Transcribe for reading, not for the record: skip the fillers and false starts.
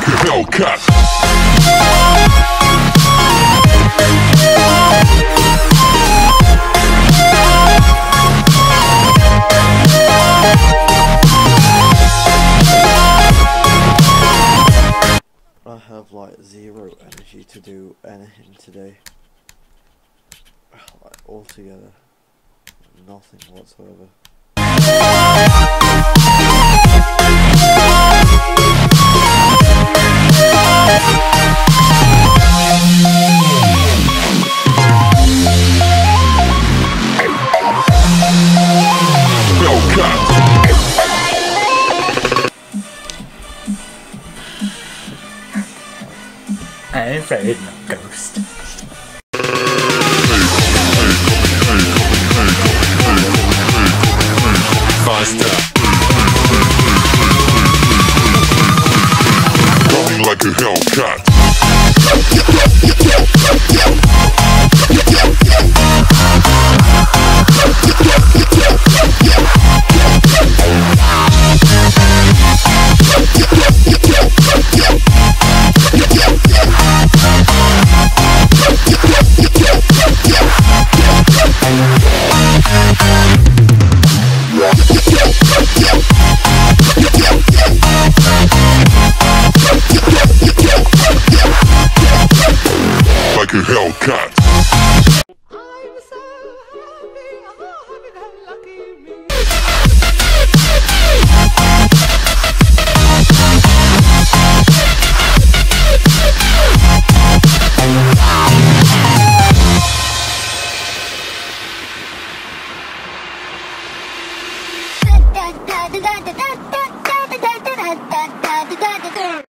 a Hellcat. I have like zero energy to do anything today. Like altogether, nothing whatsoever. I'm afraid of no ghost. Faster. Running like a Hellcat. Like a Hellcat. I'm so happy, oh happy, lucky me. Da da da da da da.